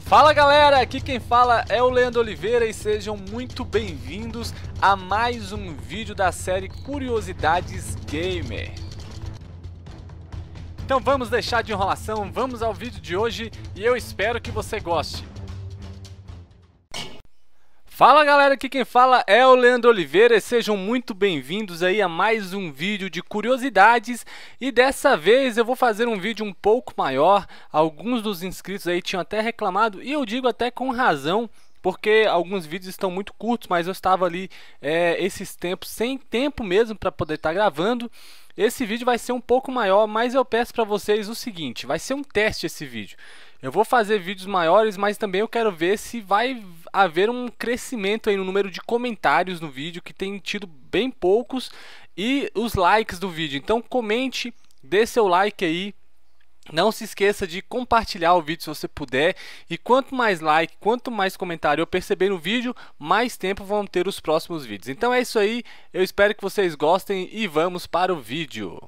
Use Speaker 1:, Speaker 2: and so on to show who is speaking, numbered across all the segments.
Speaker 1: Fala galera, aqui quem fala é o Leandro Oliveira e sejam muito bem-vindos a mais um vídeo da série Curiosidades Gamer. Então vamos deixar de enrolação, vamos ao vídeo de hoje e eu espero que você goste. Fala galera, aqui quem fala é o Leandro Oliveira e sejam muito bem-vindos aí a mais um vídeo de curiosidades. E dessa vez eu vou fazer um vídeo um pouco maior. Alguns dos inscritos aí tinham até reclamado e eu digo até com razão, porque alguns vídeos estão muito curtos, mas eu estava ali esses tempos sem tempo mesmo para poder estar gravando. Esse vídeo vai ser um pouco maior, mas eu peço para vocês o seguinte, vai ser um teste esse vídeo. Eu vou fazer vídeos maiores, mas também eu quero ver se vai haver um crescimento aí no número de comentários no vídeo, que tem tido bem poucos, e os likes do vídeo. Então comente, dê seu like aí. Não se esqueça de compartilhar o vídeo se você puder. E quanto mais like, quanto mais comentário eu perceber no vídeo, mais tempo vão ter os próximos vídeos. Então é isso aí, eu espero que vocês gostem e vamos para o vídeo.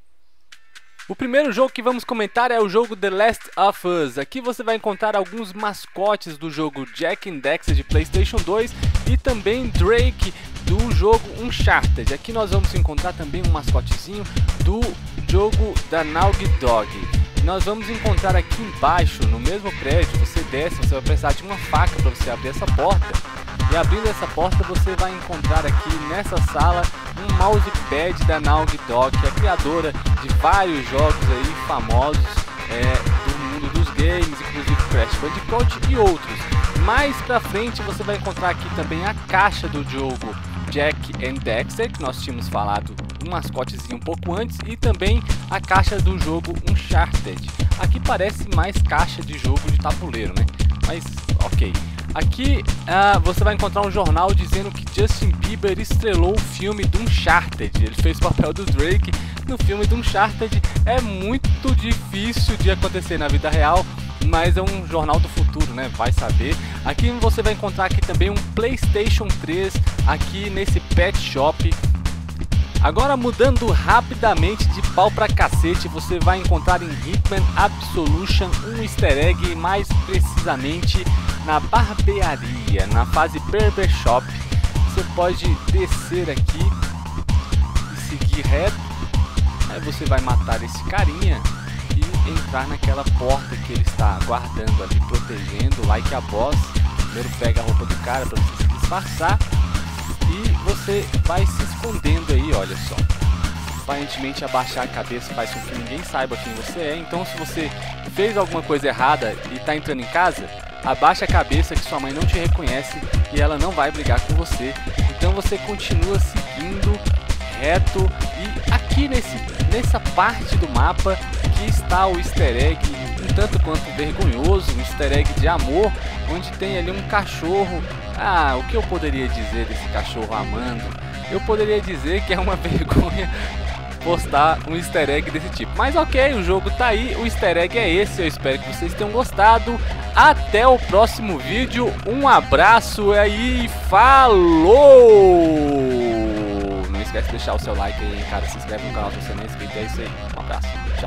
Speaker 1: O primeiro jogo que vamos comentar é o jogo The Last of Us. Aqui você vai encontrar alguns mascotes do jogo Jak and Daxter de PlayStation 2 e também Drake do jogo Uncharted. Aqui nós vamos encontrar também um mascotezinho do jogo da Naughty Dog. Nós vamos encontrar aqui embaixo, no mesmo prédio, você desce, você vai precisar de uma faca para você abrir essa porta. E abrindo essa porta você vai encontrar aqui nessa sala um mousepad da Naughty Dog, que é a criadora de vários jogos aí famosos do mundo dos games, inclusive Crash Bandicoot e outros. Mais pra frente você vai encontrar aqui também a caixa do jogo Jak and Daxter, que nós tínhamos falado um mascotezinho um pouco antes, e também a caixa do jogo Uncharted. Aqui parece mais caixa de jogo de tabuleiro, né? Mas ok. Aqui você vai encontrar um jornal dizendo que Justin Bieber estrelou o filme do Uncharted. Ele fez o papel do Drake no filme do Uncharted. É muito difícil de acontecer na vida real, mas é um jornal do futuro, né? Vai saber. Aqui você vai encontrar aqui também um PlayStation 3 aqui nesse pet shop. Agora mudando rapidamente de pau pra cacete, você vai encontrar em Hitman Absolution um easter egg, mais precisamente na barbearia, na fase Barber Shop. Você pode descer aqui e seguir reto, aí você vai matar esse carinha e entrar naquela porta que ele está guardando ali, protegendo, like a boss. Primeiro pega a roupa do cara para você se disfarçar e você vai se escondendo aí, olha só. Aparentemente abaixar a cabeça faz com que ninguém saiba quem você é, então se você fez alguma coisa errada e está entrando em casa, abaixa a cabeça que sua mãe não te reconhece e ela não vai brigar com você. Então você continua seguindo reto e aqui nessa parte do mapa que está o easter egg um tanto quanto vergonhoso, um easter egg de amor, onde tem ali um cachorro. O que eu poderia dizer desse cachorro amando? Eu poderia dizer que é uma vergonha postar um easter egg desse tipo. Mas ok, o jogo tá aí, o easter egg é esse, eu espero que vocês tenham gostado. Até o próximo vídeo, um abraço aí, falou! Não esquece de deixar o seu like aí, cara, se inscreve no canal se você não é inscrito, é isso aí, um abraço, tchau.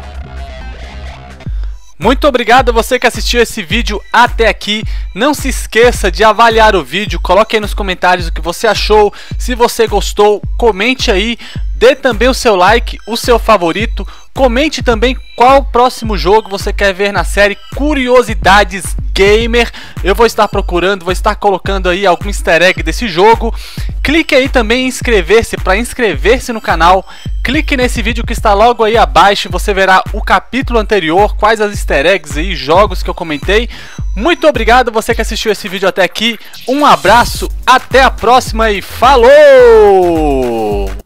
Speaker 1: Muito obrigado a você que assistiu esse vídeo até aqui. Não se esqueça de avaliar o vídeo, coloque aí nos comentários o que você achou. Se você gostou, comente aí, dê também o seu like, o seu favorito. Comente também qual próximo jogo você quer ver na série Curiosidades Gamer. Eu vou estar procurando, vou estar colocando aí algum easter egg desse jogo. Clique aí também em inscrever-se para inscrever-se no canal. Clique nesse vídeo que está logo aí abaixo e você verá o capítulo anterior, quais as easter eggs e jogos que eu comentei. Muito obrigado você que assistiu esse vídeo até aqui. Um abraço, até a próxima e falou!